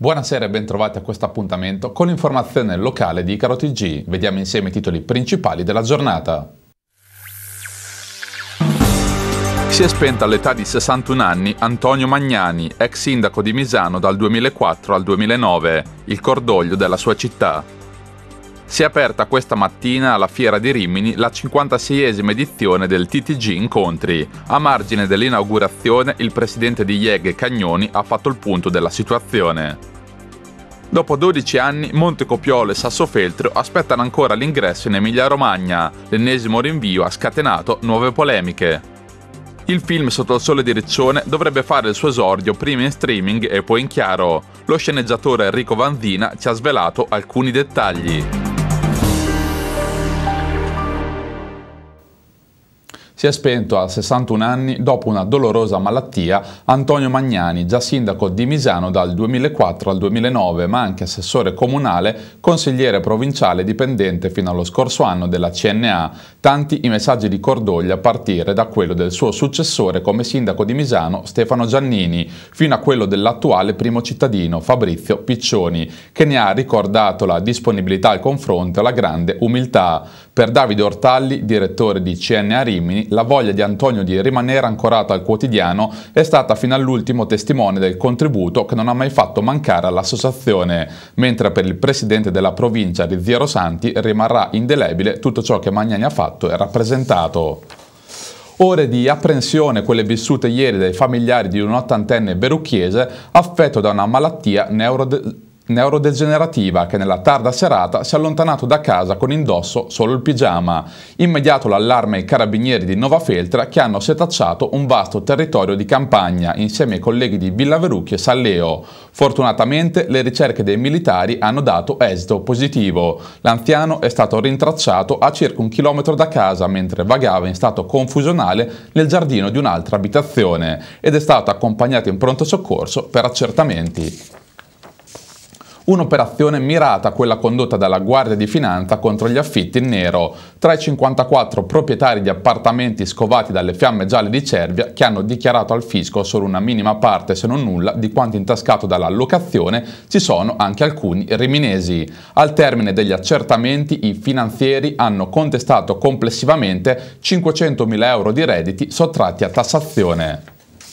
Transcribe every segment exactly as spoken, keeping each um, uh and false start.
Buonasera e bentrovati a questo appuntamento con l'informazione locale di Icaro T G. Vediamo insieme i titoli principali della giornata. Si è spento all'età di sessantuno anni Antonio Magnani, ex sindaco di Misano dal duemilaquattro al duemilanove, il cordoglio della sua città. Si è aperta questa mattina alla Fiera di Rimini la cinquantaseiesima edizione del T T G Incontri. A margine dell'inaugurazione il presidente di I E G Cagnoni ha fatto il punto della situazione. Dopo dodici anni, Montecopiolo e Sassofeltrio aspettano ancora l'ingresso in Emilia-Romagna. L'ennesimo rinvio ha scatenato nuove polemiche. Il film Sotto il sole di Riccione dovrebbe fare il suo esordio prima in streaming e poi in chiaro. Lo sceneggiatore Enrico Vanzina ci ha svelato alcuni dettagli. Si è spento a sessantuno anni, dopo una dolorosa malattia, Antonio Magnani, già sindaco di Misano dal duemilaquattro al duemilanove, ma anche assessore comunale, consigliere provinciale dipendente fino allo scorso anno della C N A. Tanti i messaggi di cordoglio a partire da quello del suo successore come sindaco di Misano, Stefano Giannini, fino a quello dell'attuale primo cittadino, Fabrizio Piccioni, che ne ha ricordato la disponibilità al confronto e la grande umiltà. Per Davide Ortalli, direttore di C N A Rimini, la voglia di Antonio di rimanere ancorato al quotidiano è stata fino all'ultimo testimone del contributo che non ha mai fatto mancare all'associazione, mentre per il presidente della provincia Rizziero Santi rimarrà indelebile tutto ciò che Magnani ha fatto e rappresentato. Ore di apprensione quelle vissute ieri dai familiari di un ottantenne berucchiese affetto da una malattia neurode neurodegenerativa che nella tarda serata si è allontanato da casa con indosso solo il pigiama. Immediato l'allarme ai carabinieri di Novafeltria che hanno setacciato un vasto territorio di campagna insieme ai colleghi di Villa Verucchi e Salleo. Fortunatamente le ricerche dei militari hanno dato esito positivo. L'anziano è stato rintracciato a circa un chilometro da casa mentre vagava in stato confusionale nel giardino di un'altra abitazione ed è stato accompagnato in pronto soccorso per accertamenti. Un'operazione mirata, quella condotta dalla Guardia di Finanza contro gli affitti in nero, tra i cinquantaquattro proprietari di appartamenti scovati dalle fiamme gialle di Cervia che hanno dichiarato al fisco solo una minima parte se non nulla di quanto intascato dalla locazione, ci sono anche alcuni riminesi. Al termine degli accertamenti i finanzieri hanno contestato complessivamente cinquecentomila euro di redditi sottratti a tassazione.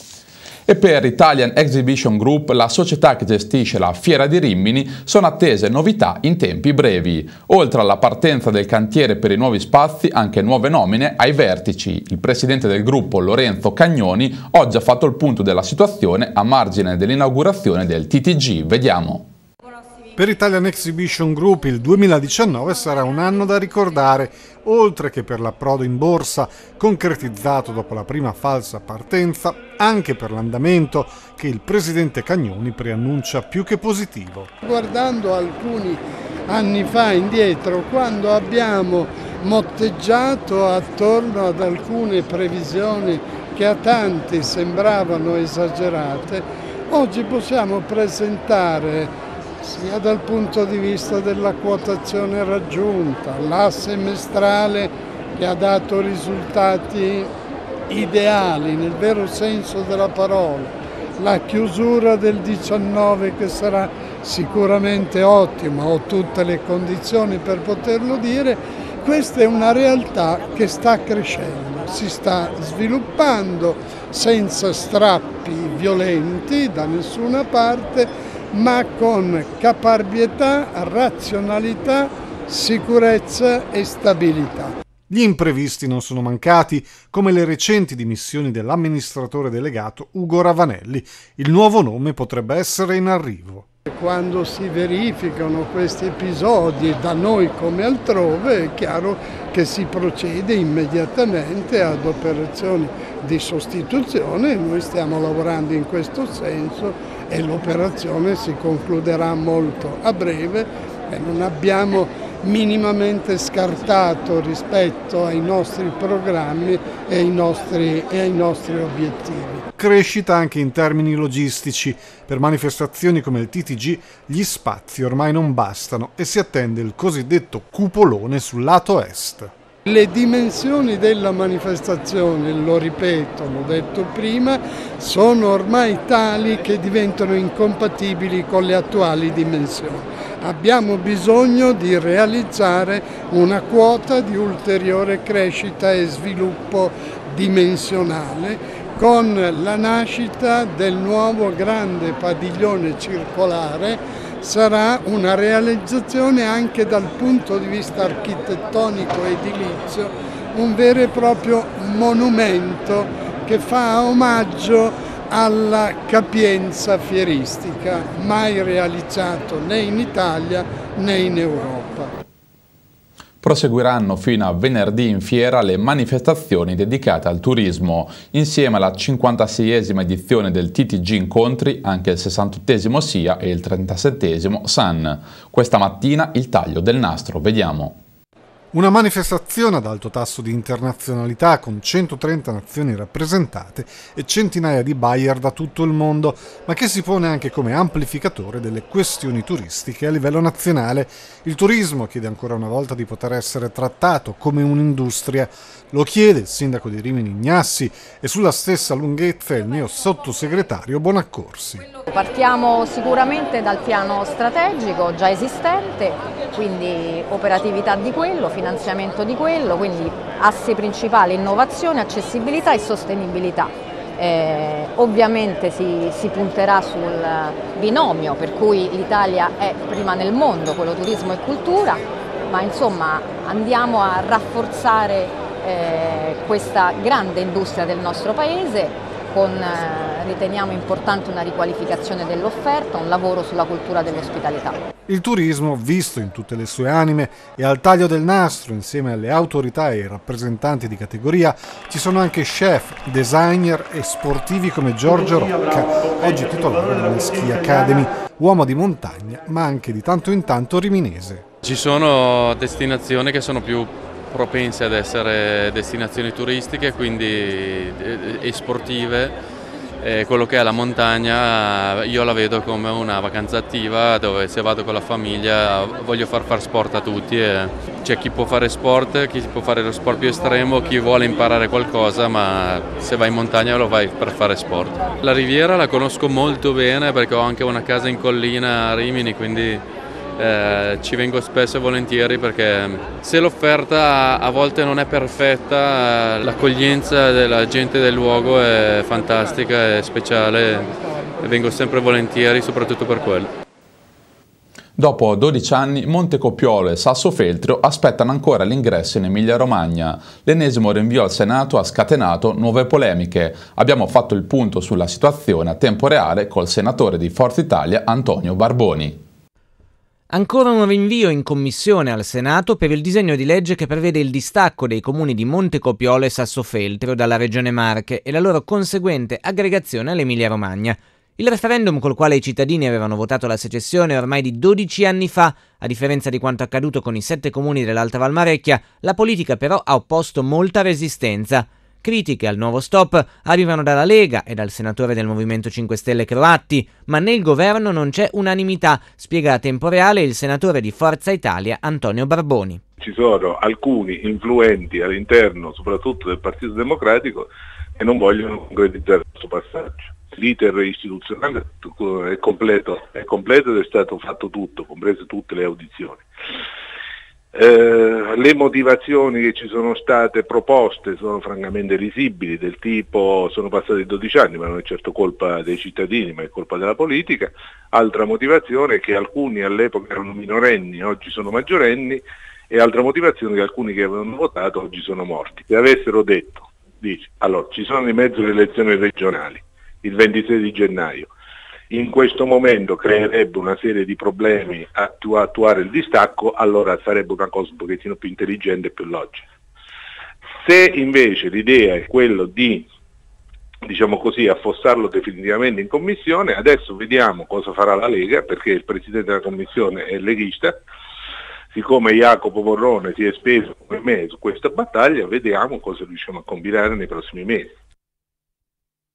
E per Italian Exhibition Group, la società che gestisce la Fiera di Rimini, sono attese novità in tempi brevi. Oltre alla partenza del cantiere per i nuovi spazi, anche nuove nomine ai vertici. Il presidente del gruppo, Lorenzo Cagnoni, oggi ha fatto il punto della situazione a margine dell'inaugurazione del T T G. Vediamo. Per Italian Exhibition Group il duemiladiciannove sarà un anno da ricordare, oltre che per l'approdo in borsa concretizzato dopo la prima falsa partenza, anche per l'andamento che il presidente Cagnoni preannuncia più che positivo. Guardando alcuni anni fa indietro, quando abbiamo motteggiato attorno ad alcune previsioni che a tanti sembravano esagerate, oggi possiamo presentare sia dal punto di vista della quotazione raggiunta, la semestrale che ha dato risultati ideali nel vero senso della parola, la chiusura del diciannove che sarà sicuramente ottima, ho tutte le condizioni per poterlo dire. Questa è una realtà che sta crescendo, si sta sviluppando senza strappi violenti da nessuna parte, ma con caparbietà, razionalità, sicurezza e stabilità. Gli imprevisti non sono mancati, come le recenti dimissioni dell'amministratore delegato Ugo Ravanelli. Il nuovo nome potrebbe essere in arrivo. Quando si verificano questi episodi, da noi come altrove, è chiaro che si procede immediatamente ad operazioni di sostituzione. Noi stiamo lavorando in questo senso e l'operazione si concluderà molto a breve e non abbiamo minimamente scartato rispetto ai nostri programmi e ai nostri, e ai nostri obiettivi. Crescita anche in termini logistici. Per manifestazioni come il T T G gli spazi ormai non bastano e si attende il cosiddetto cupolone sul lato est. Le dimensioni della manifestazione, lo ripeto, l'ho detto prima, sono ormai tali che diventano incompatibili con le attuali dimensioni. Abbiamo bisogno di realizzare una quota di ulteriore crescita e sviluppo dimensionale con la nascita del nuovo grande padiglione circolare. Sarà una realizzazione anche dal punto di vista architettonico e edilizio, un vero e proprio monumento che fa omaggio alla capienza fieristica, mai realizzato né in Italia né in Europa. Proseguiranno fino a venerdì in fiera le manifestazioni dedicate al turismo. Insieme alla cinquantaseiesima edizione del T T G Incontri, anche il sessantottesimo S I A e il trentasettesimo S A N. Questa mattina il taglio del nastro, vediamo. Una manifestazione ad alto tasso di internazionalità con centotrenta nazioni rappresentate e centinaia di buyer da tutto il mondo, ma che si pone anche come amplificatore delle questioni turistiche a livello nazionale. Il turismo chiede ancora una volta di poter essere trattato come un'industria. Lo chiede il sindaco di Rimini Ignassi e sulla stessa lunghezza il mio sottosegretario Bonaccorsi. Partiamo sicuramente dal piano strategico già esistente, quindi operatività di quello, finanziamento di quello, quindi assi principali innovazione, accessibilità e sostenibilità. Eh, ovviamente si, si punterà sul binomio per cui l'Italia è prima nel mondo, quello turismo e cultura, ma insomma andiamo a rafforzare eh, questa grande industria del nostro paese. Con, eh, riteniamo importante una riqualificazione dell'offerta, un lavoro sulla cultura dell'ospitalità. Il turismo, visto in tutte le sue anime, e al taglio del nastro, insieme alle autorità e ai rappresentanti di categoria, ci sono anche chef, designer e sportivi come Giorgio Rocca, oggi titolare della Ski Academy, uomo di montagna, ma anche di tanto in tanto riminese. Ci sono destinazioni che sono più propense ad essere destinazioni turistiche, quindi e sportive. E quello che è la montagna io la vedo come una vacanza attiva dove se vado con la famiglia voglio far fare sport a tutti. E c'è chi può fare sport, chi può fare lo sport più estremo, chi vuole imparare qualcosa, ma se vai in montagna lo vai per fare sport. La Riviera la conosco molto bene perché ho anche una casa in collina a Rimini, quindi Eh, ci vengo spesso e volentieri perché se l'offerta a volte non è perfetta, l'accoglienza della gente del luogo è fantastica, è speciale e vengo sempre volentieri soprattutto per quello. Dopo dodici anni, Montecopiolo e Sassofeltrio aspettano ancora l'ingresso in Emilia-Romagna. L'ennesimo rinvio al Senato ha scatenato nuove polemiche. Abbiamo fatto il punto sulla situazione a tempo reale col senatore di Forza Italia Antonio Barboni. Ancora un rinvio in commissione al Senato per il disegno di legge che prevede il distacco dei comuni di Montecopiolo e Sassofeltrio dalla Regione Marche e la loro conseguente aggregazione all'Emilia-Romagna. Il referendum col quale i cittadini avevano votato la secessione ormai di dodici anni fa, a differenza di quanto accaduto con i sette comuni dell'Alta Valmarecchia, la politica però ha opposto molta resistenza. Critiche al nuovo stop arrivano dalla Lega e dal senatore del Movimento cinque Stelle Croatti, ma nel governo non c'è unanimità, spiega a tempo reale il senatore di Forza Italia Antonio Barboni. Ci sono alcuni influenti all'interno, soprattutto del Partito Democratico, che non vogliono concretizzare questo passaggio. L'iter istituzionale è completo, è completo ed è stato fatto tutto, comprese tutte le audizioni. Eh, le motivazioni che ci sono state proposte sono francamente risibili, del tipo sono passati dodici anni, ma non è certo colpa dei cittadini, ma è colpa della politica. Altra motivazione è che alcuni all'epoca erano minorenni, oggi sono maggiorenni, e altra motivazione è che alcuni che avevano votato oggi sono morti. Se avessero detto, dice, allora ci sono in mezzo le elezioni regionali, il ventisei di gennaio, in questo momento creerebbe una serie di problemi a attuare il distacco, allora sarebbe una cosa un pochettino più intelligente e più logica. Se invece l'idea è quello di, diciamo così, affossarlo definitivamente in commissione, adesso vediamo cosa farà la Lega, perché il presidente della commissione è leghista. Siccome Jacopo Morrone si è speso come me su questa battaglia, vediamo cosa riusciamo a combinare nei prossimi mesi.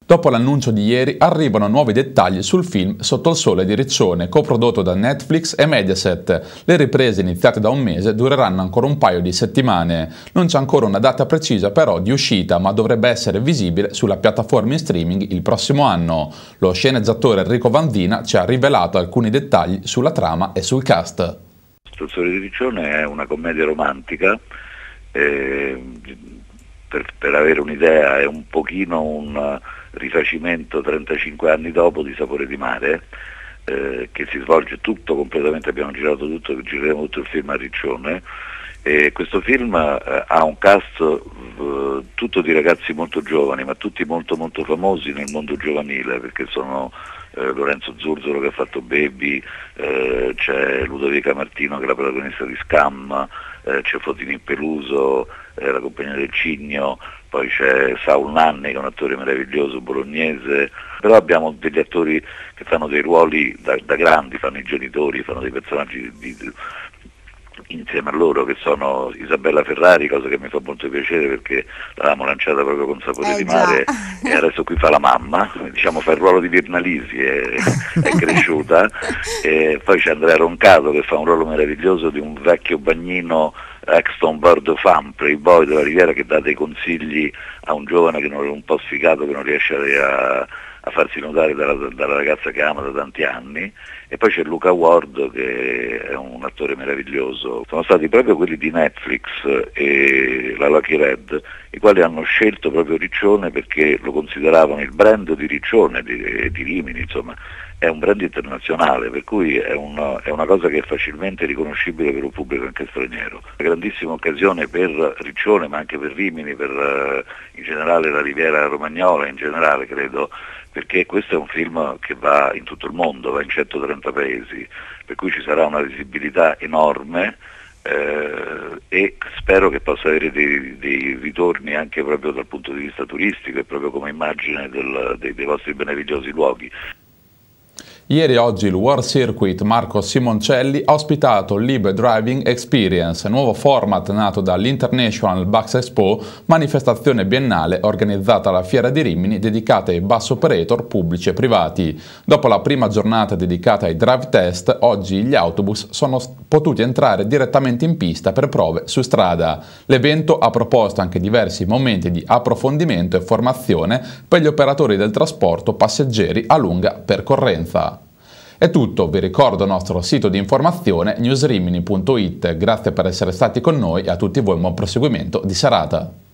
Dopo l'annuncio di ieri arrivano nuovi dettagli sul film Sotto il sole di Riccione, coprodotto da Netflix e Mediaset. Le riprese iniziate da un mese dureranno ancora un paio di settimane. Non c'è ancora una data precisa però di uscita, ma dovrebbe essere visibile sulla piattaforma in streaming il prossimo anno. Lo sceneggiatore Enrico Vanzina ci ha rivelato alcuni dettagli sulla trama e sul cast. Sotto il sole di Riccione è una commedia romantica. Eh, per, per avere un'idea è un pochino un rifacimento trentacinque anni dopo di Sapore di mare, eh, che si svolge tutto completamente, abbiamo girato tutto, gireremo tutto il film a Riccione, e questo film eh, ha un cast eh, tutto di ragazzi molto giovani, ma tutti molto molto famosi nel mondo giovanile, perché sono eh, Lorenzo Zurzolo che ha fatto Baby, eh, c'è Ludovica Martino che è la protagonista di Scam, eh, c'è Fotini Peluso, eh, la compagnia del Cigno, poi c'è Saul Nanni che è un attore meraviglioso, bolognese, però abbiamo degli attori che fanno dei ruoli da, da grandi, fanno i genitori, fanno dei personaggi di, di, insieme a loro, che sono Isabella Ferrari, cosa che mi fa molto piacere perché l'avevamo lanciata proprio con Sapore eh, di mare già. E adesso qui fa la mamma, diciamo fa il ruolo di Virnalisi, è, è cresciuta, e poi c'è Andrea Roncato che fa un ruolo meraviglioso di un vecchio bagnino Exton Bird Fan, playboy della Riviera, che dà dei consigli a un giovane che non è un po' sfigato, che non riesce a, a farsi notare dalla, dalla ragazza che ama da tanti anni. E poi c'è Luca Ward che è un attore meraviglioso. Sono stati proprio quelli di Netflix e la Lucky Red i quali hanno scelto proprio Riccione perché lo consideravano il brand di Riccione, di, di Rimini, insomma è un brand internazionale, per cui è una, è una cosa che è facilmente riconoscibile per un pubblico anche straniero. Una grandissima occasione per Riccione, ma anche per Rimini, per uh, in generale la Riviera Romagnola, in generale credo, perché questo è un film che va in tutto il mondo, va in centotrenta paesi, per cui ci sarà una visibilità enorme, eh, e spero che possa avere dei, dei ritorni anche proprio dal punto di vista turistico e proprio come immagine del, dei, dei vostri meravigliosi luoghi. Ieri e oggi il World Circuit Marco Simoncelli ha ospitato l'Ibe Driving Experience, nuovo format nato dall'International Bus Expo, manifestazione biennale organizzata alla Fiera di Rimini dedicata ai bus operator pubblici e privati. Dopo la prima giornata dedicata ai drive test, oggi gli autobus sono potuti entrare direttamente in pista per prove su strada. L'evento ha proposto anche diversi momenti di approfondimento e formazione per gli operatori del trasporto passeggeri a lunga percorrenza. È tutto, vi ricordo il nostro sito di informazione newsrimini punto it. Grazie per essere stati con noi e a tutti voi un buon proseguimento di serata.